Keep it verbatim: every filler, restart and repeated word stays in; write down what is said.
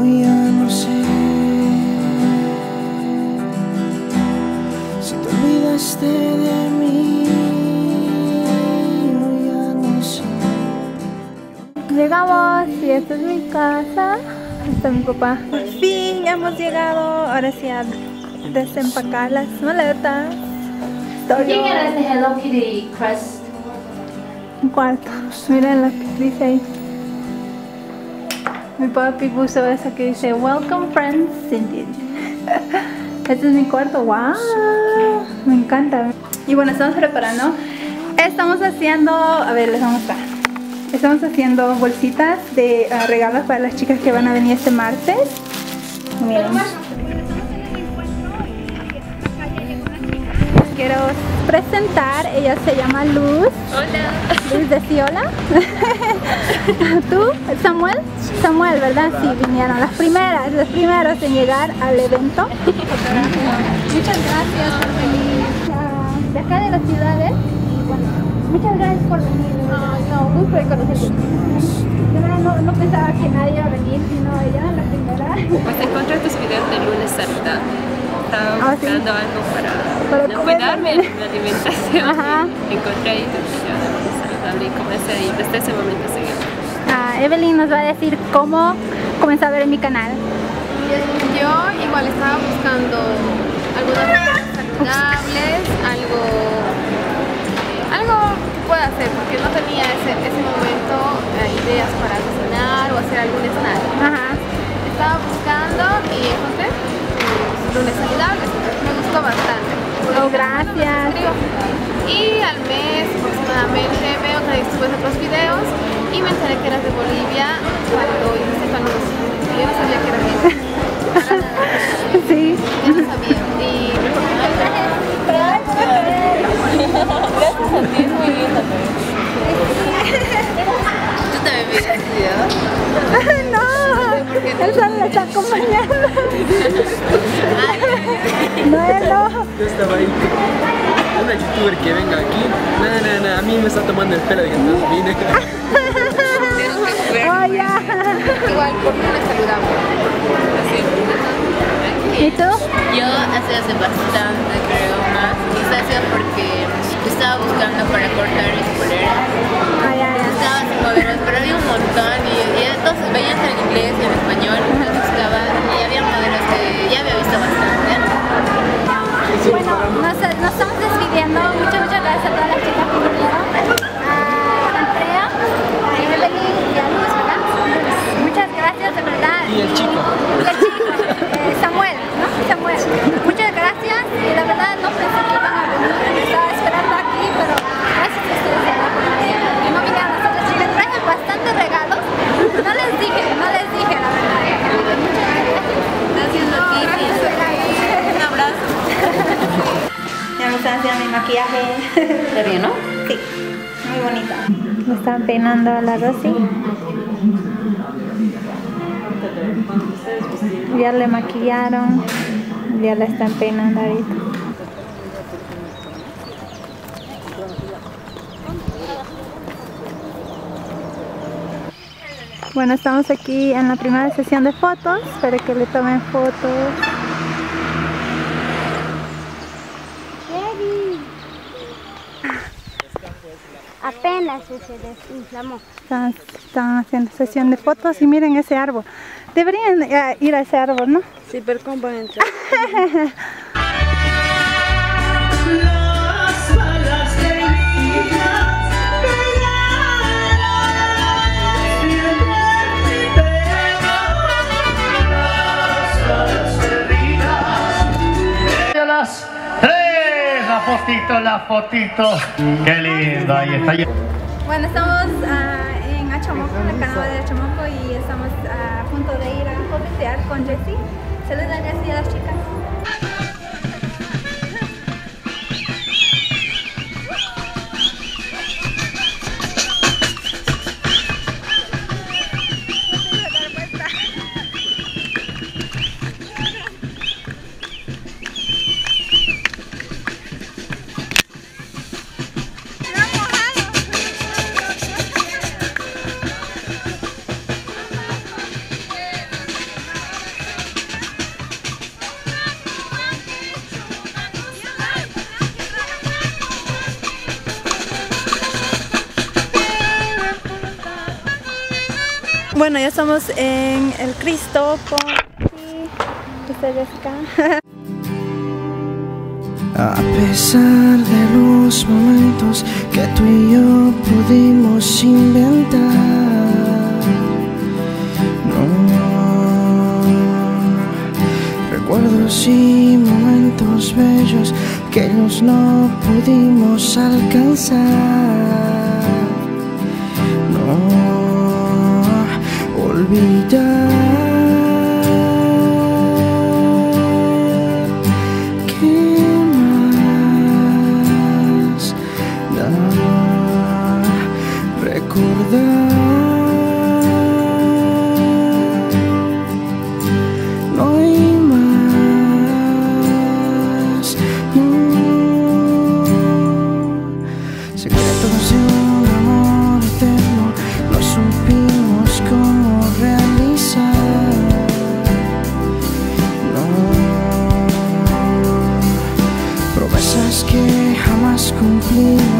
Hoy ya no sé si te olvidaste de mí. Hoy ya no sé. Llegamos y esta es mi casa. Está mi papá. Por fin ya hemos llegado. Ahora sí a desempacar las maletas. ¿Quién era este Hello Kitty Crest? Un cuarto. Miren lo que dice ahí. Mi papi puso esa que dice Welcome Friends Cindy. Este es mi cuarto. Wow, me encanta. Y bueno, estamos preparando. Estamos haciendo, a ver, les vamos a mostrar. Estamos haciendo bolsitas de uh, regalos para las chicas que van a venir este martes. Miren. Quiero presentar, ella se llama Luz. Hola. Luz de Ciola. ¿Tú? ¿Samuel? Samuel, ¿verdad? Sí, vinieron las primeras, los primeros en llegar al evento. Muchas gracias por venir uh, de acá de las ciudades. Y bueno, muchas gracias por venir. No, no, gusto de conocerte. De verdad no, no pensaba que nadie iba a venir, sino ella, la primera. Pues encontré tus videos de lunes a mitad. Estaba Ah, buscando ¿sí? algo para, Para no comer cuidarme también. la alimentación. Ajá. Y encontré ahí tu video de lunes saludable y comencé ahí. Desde ese momento seguí. Ah, Evelyn nos va a decir cómo comenzó a ver en mi canal. Yo igual estaba buscando algunas recetas saludables, algo, algo que pueda hacer, porque no tenía ese, ese momento eh, ideas para cocinar o hacer algún snack. Ajá. Estaba buscando y encontré eh, lunes saludables, me gustó bastante. Oh, gracias. Y al mes aproximadamente veo que subes otros videos y me enteré que eras de Bolivia cuando hiciste tu anuncio. Yo no sabía que era bien. Sí. Yo no sabía. Y me recomendó el traje. Gracias a ti, es muy linda. ¿Tú también viste el video? No, él solo le está acompañando. No, él no. Yo estaba ahí. Una youtuber que venga aquí. Nada, nada, nada. A mí me está tomando el pelo y entonces vine. Oh, ya. Igual, por lunes saludable. ¿Y tú? Yo hace hace bastante, creo, más. Quizás sea porque estaba buscando para cortar mis poleras. Ah, ya, ya. Estaba sin modelos, pero había un montón y, y entonces veías en inglés y en español. Entonces buscaba y había modelos que ya había visto bastante. Bueno, nos, nos estamos despidiendo. Muchas, muchas gracias a todas las chicas que vinieron. A Andrea, a Evelyn y a Luz, ¿verdad? Muchas gracias, de verdad. Y el chico. Y el chico, eh, Samuel, ¿no? Samuel. Muchas gracias y la verdad no pensé que iban a venir. Me estaba esperando aquí, pero gracias a ustedes de verdad, que no vinieron las otras chicas. Traje bastantes regalos. No les dije, no les dije la verdad. Muchas gracias. Gracias a ti. Un abrazo. Ya me están haciendo mi maquillaje. ¿Está bien, no? Sí, muy bonita. Me están peinando a la Rosy. Ya le maquillaron. Ya la están peinando ahorita. Bueno, estamos aquí en la primera sesión de fotos para que le tomen fotos. Apenas se desinflamó. Están, están haciendo sesión de fotos y miren ese árbol. Deberían eh, ir a ese árbol, ¿no? Sí, pero ¿cómo van a entrar? La fotito, la fotito. Qué lindo, ahí está. Bueno, estamos uh, en Achamoco, en el canal de Achamoco, y estamos uh, a punto de ir a coquetear con Jessie. Saludos a Jessie y a las chicas. Bueno, ya estamos en el Cristo con ustedes acá. A pesar de los momentos que tú y yo pudimos inventar, no, recuerdos y momentos bellos que ellos no pudimos alcanzar, no olvidar. No hay más, no. Secretos de un amor eterno no supimos cómo realizar, no. Promesas que jamás cumplimos